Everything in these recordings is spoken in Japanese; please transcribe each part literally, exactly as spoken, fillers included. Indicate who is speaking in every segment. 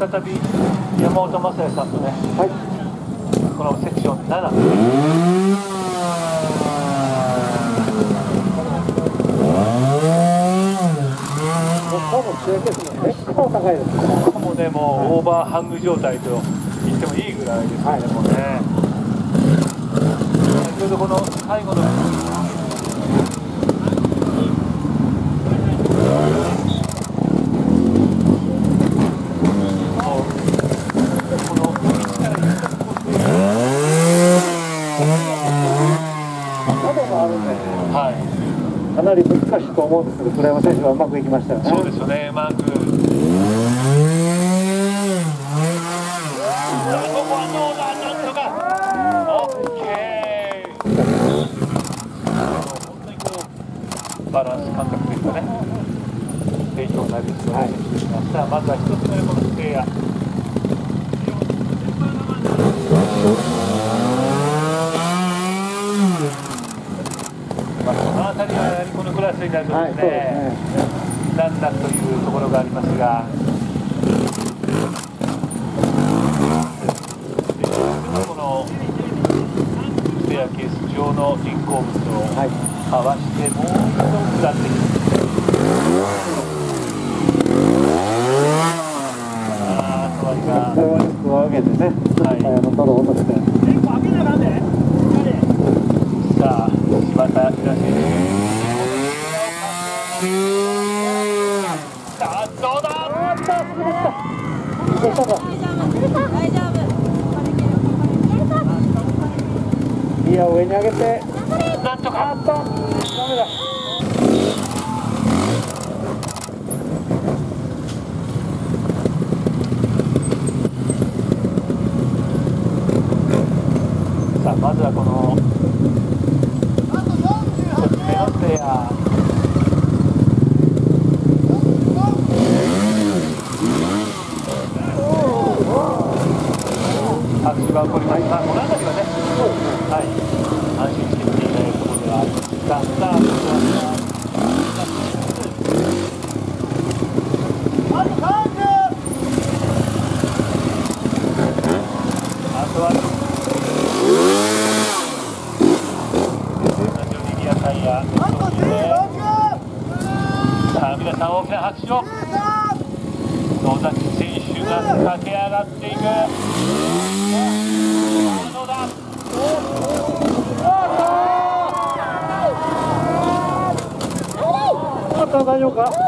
Speaker 1: 再び山本雅也さんとね、
Speaker 2: はい、
Speaker 1: このセクションなな。
Speaker 2: ここも強いですね。結構高いですね。
Speaker 1: ここもね、もうオーバーハング状態と言ってもいいぐらいですね、はい、もうね。先ほどこの最後の
Speaker 2: かなり難しいと思うんですけど、黒山選手はうまくいきましたよね。
Speaker 1: そうですよね、うまく。ここはどうだ、なんとか。オッケー。本当にこうバランス感覚というかね、提供になりそうな選手ですが、さあまずは一つ目のこのステイヤ。この辺りはやはりこのクラスになるとですね、難なくというところがありますが、このスペアケース上の人工物をかわしてもう一度下っていく。ああ、そわりが
Speaker 2: これは力を上げてね、はい、あの泥を落として。
Speaker 1: さあ、柴田平選手。さあ、どうだ。
Speaker 2: いや、上に上げて。
Speaker 1: なんとか。
Speaker 2: あっと、ダメだ。
Speaker 1: さあ、まずはこの。一つ目のステア。拍手が起こりました。この辺りはね、はい、安心して見ていただけるところではありますが、さあ、ここあとはさあ皆さん大きな拍手を。野崎選手が駆け上がっていく。どうだ。
Speaker 2: あと大丈夫か。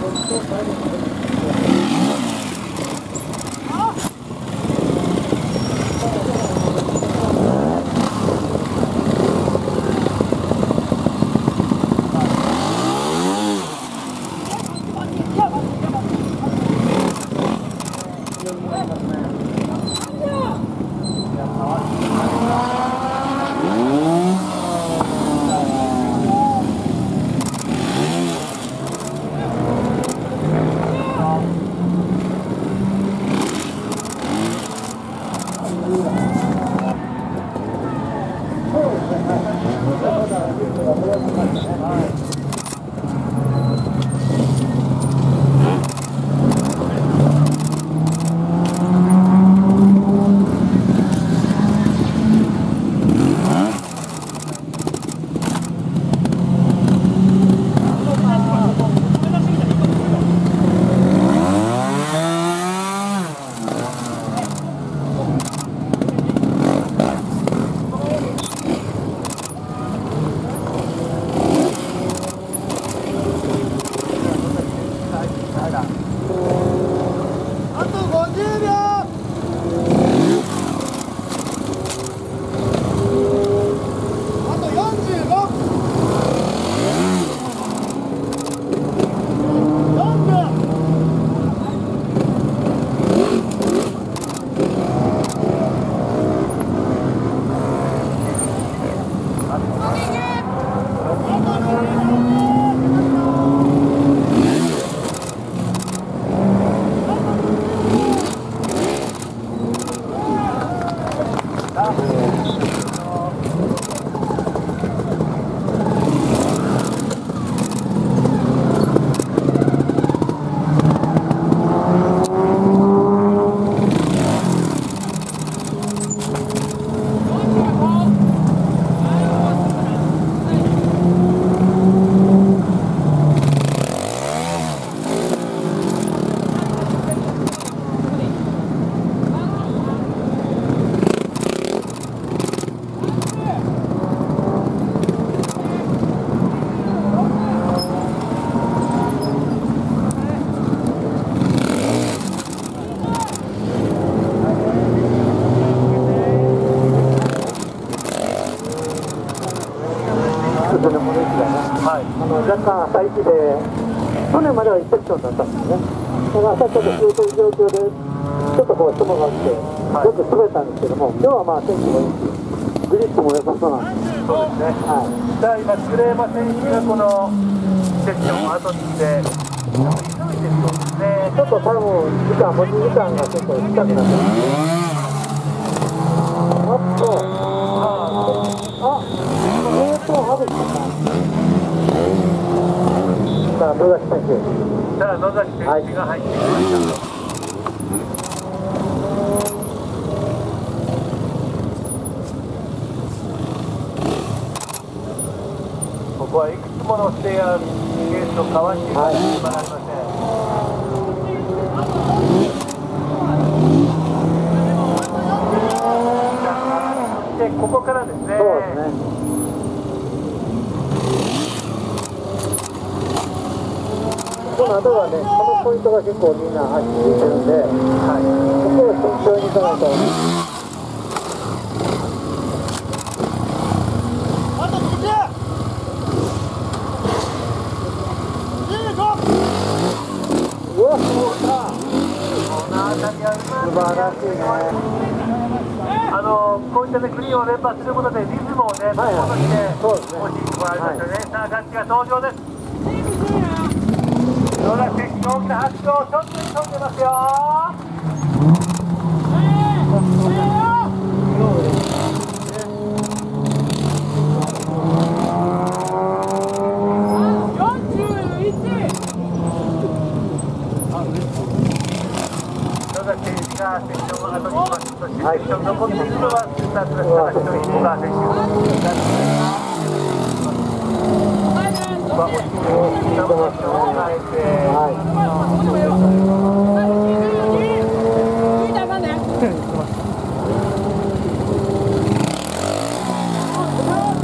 Speaker 2: 若干朝一で、去年までは一セクションだったんですね。だから朝ちょっと冷えてる状況で、ちょっとこう雲があって、よく滑ったんですけども、今日はまあ天気もいいし、グリップも良さそうなんです。
Speaker 1: そうですね。はい。じゃあ今、鶴山選手がこのセクションを後にして、急いでるそうですね。
Speaker 2: ちょっと多分時間、持ち時間がちょっと近くなってます。あっと、あ、えーと、外したか。さあ、野崎選手。
Speaker 1: さあ、野崎選手が入ってきました。ここはいくつものステアケースをかわしていかなければなりません。で、ここからですね。
Speaker 2: そうですね。この後はね、このポイントが結構みんな走っていてるんで、はい、ここを慎重にいかないと。あとにじゅう！うわ、そうか。
Speaker 1: この辺りは
Speaker 2: 素晴らしいね。
Speaker 1: あのこういったねクリーンを連発することでリズムをね、
Speaker 2: はいはい、
Speaker 1: 戻して
Speaker 2: そうですね。
Speaker 1: 欲しいところありますよね。はい、さあガッチが登場です。野田選手の大きな拍手をちょっと急いでますよ。野田選手がセクションを後にします。そしてセクション残っているのはスタートがした一人小川選手。まあ、おしくを下回って変えて、はい。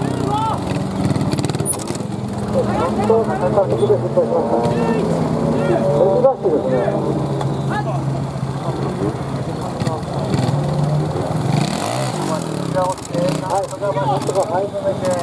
Speaker 2: 本当、高速で失敗しました。 しいですね。
Speaker 1: が落ちて、なんとかまあなんとかはい止めて、